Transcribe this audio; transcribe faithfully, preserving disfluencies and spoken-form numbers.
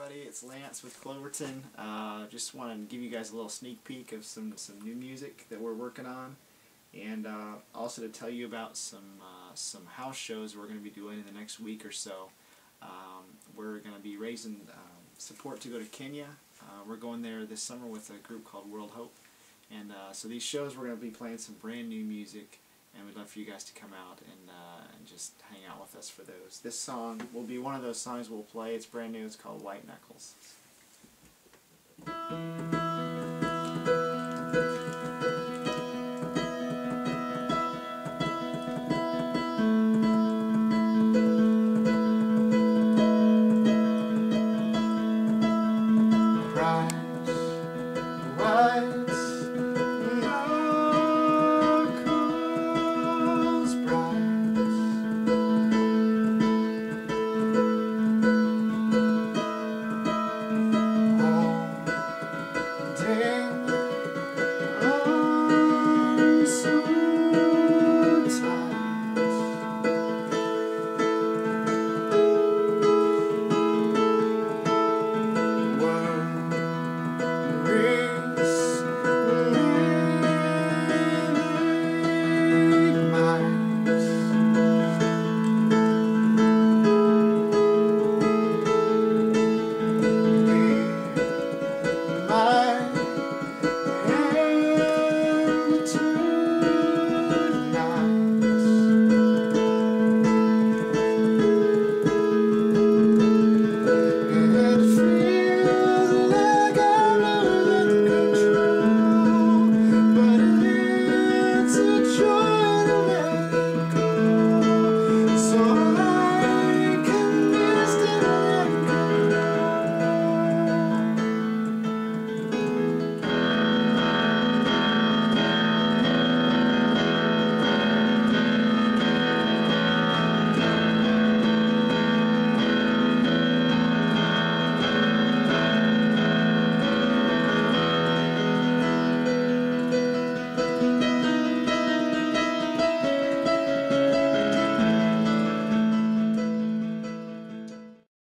everybody, it's Lance with Cloverton. Uh, just want to give you guys a little sneak peek of some some new music that we're working on, and uh, also to tell you about some uh, some house shows we're going to be doing in the next week or so. Um, we're going to be raising um, support to go to Kenya. Uh, we're going there this summer with a group called World Hope, and uh, so these shows we're going to be playing some brand new music. And we'd love for you guys to come out and, uh, and just hang out with us for those. This song will be one of those songs we'll play. It's brand new. It's called White Knuckles.